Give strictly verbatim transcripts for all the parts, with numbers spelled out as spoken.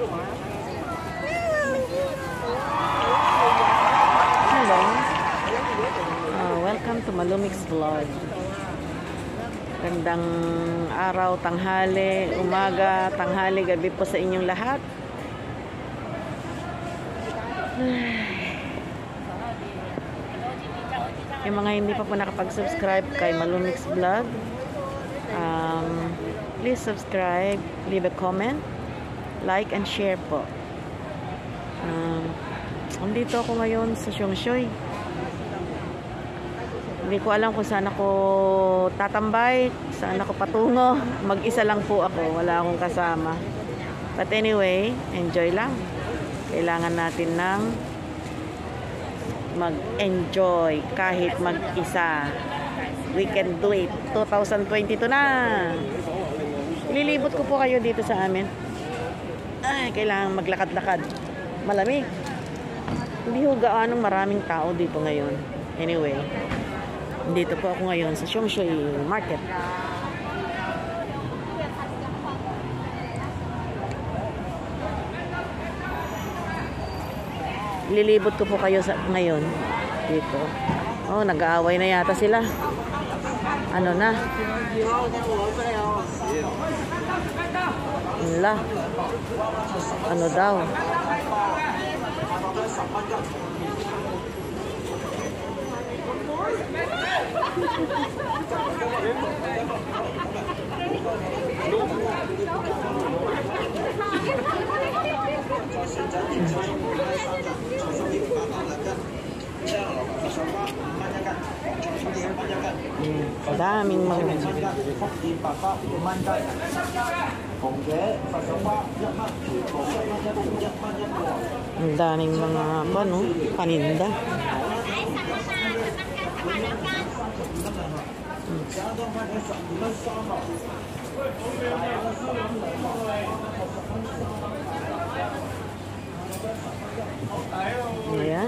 Hello. Uh, welcome to Malumix Vlog. Gandang araw, tanghali, umaga, tanghali, gabi po sa inyong lahat. Yung mga hindi pa po nakapag-subscribe kay Malumix Vlog, um, please subscribe, leave a comment, like and share po. Um, andito ako ngayon sa Siungsyoy. Hindi ko alam kung saan ako tatambay, saan ako patungo. Mag-isa lang po ako, wala akong kasama. But anyway, enjoy lang. Kailangan natin ng mag-enjoy kahit mag-isa. We can do it. twenty twenty-two na. Ililibot ko po kayo dito sa amin. Ay, kailangan maglakad-lakad. Malamig. Hindi ho gaanong maraming tao dito ngayon. Anyway, dito po ako ngayon sa Siungsyoy Market. Lilibot ko po kayo sa ngayon dito. Oh, nag-aaway na yata sila. Ano na? Wala. Ano daw? Hmm, daming mga ang daming mga ano, paninda. Hmm. Ayan.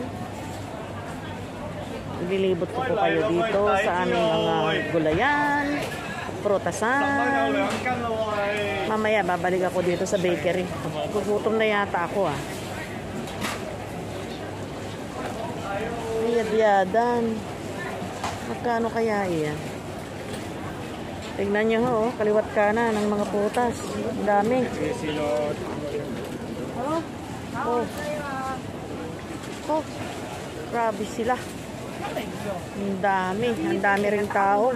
Lilibot ko po kayo dito sa aming mga gulayan, prutasan. Mamaya babalik ako dito sa bakery. Gugutom na yata ako ah. Biyad-biyadan. Magkano kaya iyan? Tignan nyo ho, kaliwat kanan ng mga putas. Ang dami. Oh. Oh. Oh. Grabe sila. Ang dami. Ang dami rin tao.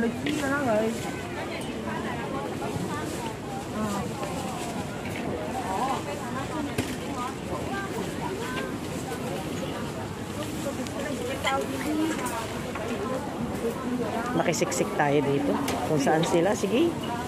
Makisiksik tayo dito. Kung saan sila. Sige.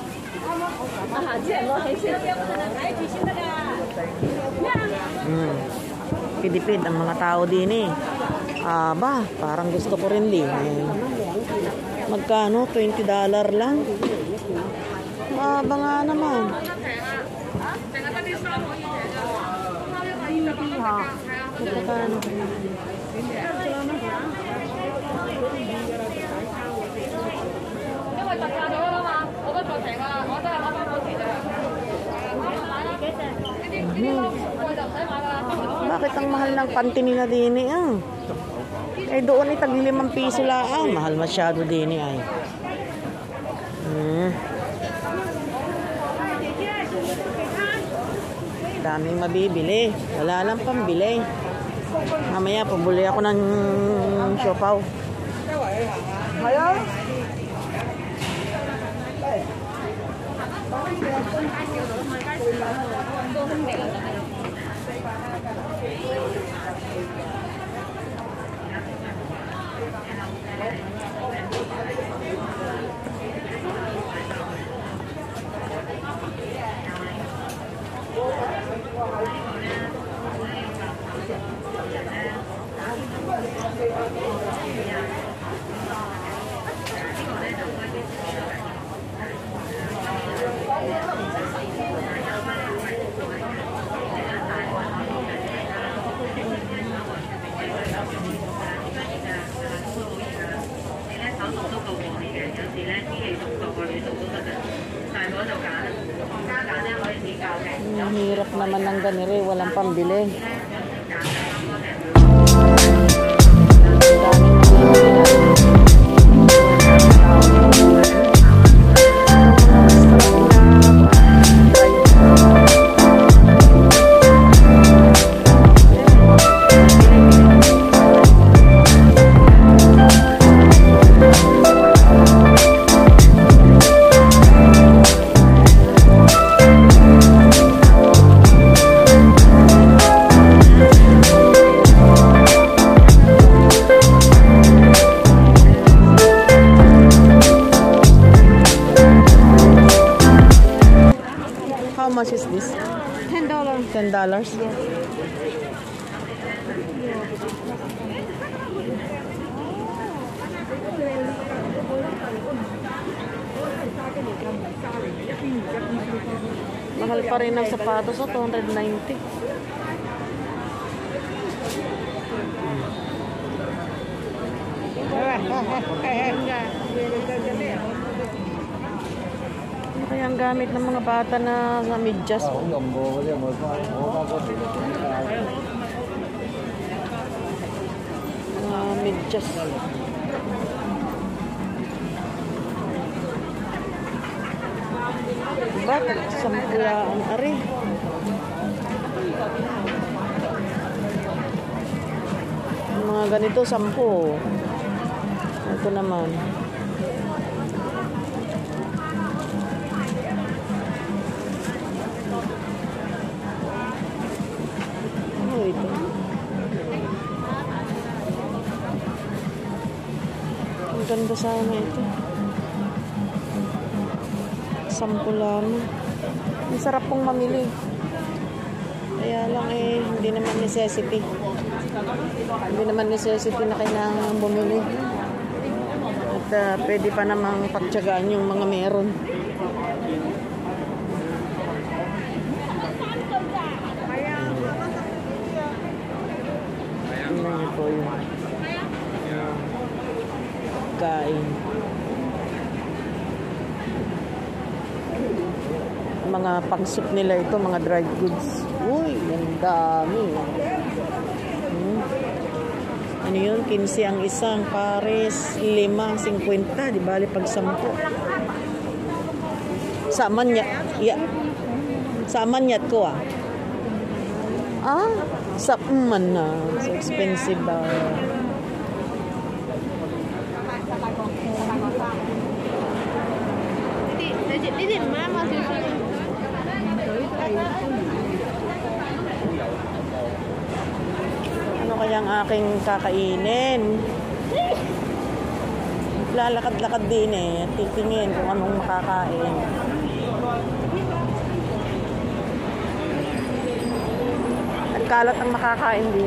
Hmm. Pidipid ang mga tao din eh. Aba, parang gusto ko rin din. Eh. Magkano? twenty dollars lang. Aba nga naman. Magkano? Hmm. Bakit ang mahal ng panty nila din eh? Ah? Eh doon ay tag limang piso lang. Mahal masyado din eh ay. Hmm. Daming mabibili. Wala lang pambili. Mamaya pabuli ako ng siopaw. Ayaw? hirap naman ng ganire, walang pambili. How much is this? Ten dollars. Ten dollars. Yes. Mahal pa rin ang sapatos sa two ninety. Ano kaya ang gamit ng mga bata na sa medyas? Mga medyas. Bakit? Sampula ang ari. Yung mga ganito, sampu. Ito naman. Ano ito? Ang ganda sana ito. Sampu lamang. Ang sarap pong mamili. Kaya lang eh, hindi naman necessity. Hindi naman necessity na kailangan bumili. At uh, pwede pa namang pagtyagaan yung mga meron. Tingnan niyo po yung kain. Mga pang-soup nila ito, mga dried goods. Uy, ang dami. Hmm. Ano yun? fifteen ang isang, pares, lima, fifty, di bali pag sampu. Saman niya, ya. Saman niya ko ah. Ah, saman na. So expensive daw. Ano kayang aking kakainin? Lalakad-lakad din eh. Titingin kung anong makakain. Nagkalat ang makakain din.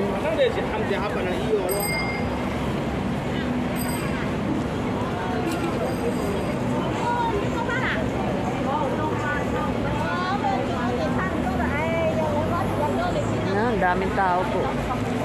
Ang daming tao po.